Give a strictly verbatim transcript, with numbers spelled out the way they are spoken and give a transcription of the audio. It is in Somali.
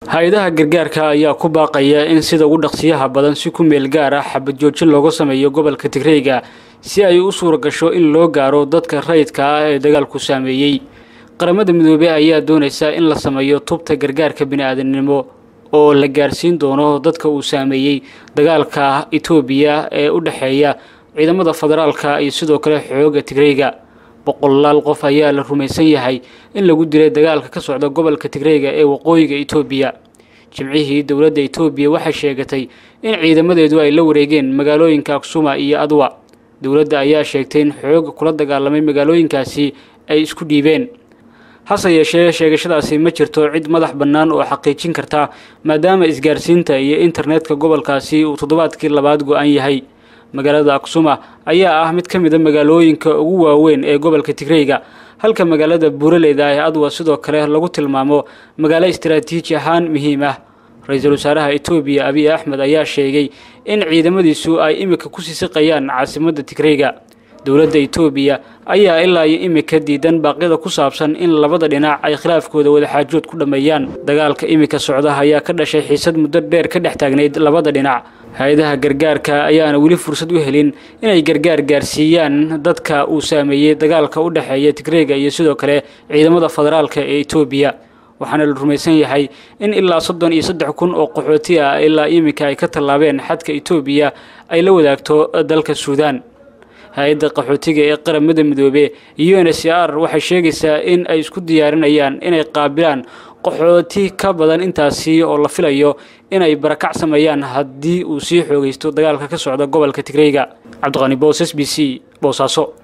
hay'adaha gargaarka ayaa ku baaqaya in sida ugu dhaqsiyaha badan si ku meel gaar ah xabad joojin looga sameeyo gobolka Tigreeyga si ay u suura gasho in loo gaaro dadka rayidka ah ee dagaalku saameeyay. qaramada midoobay ayaa doonaysa in la sameeyo tubta gargaarka bini'aadanimo oo la gaarsiin doono dadka uu saameeyay dagaalka Itoobiya ee u dhaxeeya ciidamada federaalka iyo sidoo kale xoogga Tigreeyga. boqolaal qof ayaa la rumaysan yahay in lagu dilay dagaalka ka socda gobolka Tigreeyga ee waqooyiga Itoobiya. jimcihii dawladda Itoobiya waxay sheegatay in ciidamadeedu ay la wareegeen magaalooyinka Aksuma iyo Adwa. dawladda ayaa sheegtay in xoog kula dagaalamay magaalooyinkaasi ay isku dhiibeen. hase yeeshee sheegashadaasi ma jirto cid madax bannaan oo xaqiijin karta maadaama isgaarsiinta iyo internetka gobolkaasi uu toddobaadkii labaad go'an yahay. magaalada Aksuma ayaa ah mid ka mid ah magaalooyinka ugu waaweyn ee gobolka Tigreeyga, halka magaalada Buuraleyda ee Adwa sidoo kale lagu tilmaamo magaalo istiraatiiji ahaan muhiim ah. ra'iisul wasaaraha Itoobiya Abiy Ahmed ayaa sheegay in ciidamadiisu ay imika ku siisiqayaan caasimadda Tigreeyga. dawladda Itoobiya ayaa ilaa imika diidan baaqyada ku saabsan in labada dhinac ay khilaafkooda wada xaajood ku dhameeyaan. dagaalka imika socda ayaa ka dhashay xiisad muddo dheer ka dhex taagnayd labada dhinac. hay'adaha gargaarka ayaana weli fursad u helin inay gargaar gaarsiiyaan dadka uu saameeyay dagaalka u dhaxeeya Tigreeyga iyo sidoo kale ciidamada federaalka ee Itoobiya. waxaana la rumaysan yahay in ilaa soddon iyo saddex kun oo qaxooti ah ilaa imika ay ka tallaabeen xadka Itoobiya ay la wadaagto dalka Suudaan. hay'adda qaxootiga ee qaramada midoobay U N H C R waxay sheegaysaa in ay isku diyaarinayaan inay qaabilaan qaxooti ka badan intaasi oo la filayo inay barakac sameeyaan haddii uu sii xoogaysto dagaalka ka socda gobolka Tigreeyga. Cabdiqani Boos S B C Boosaaso.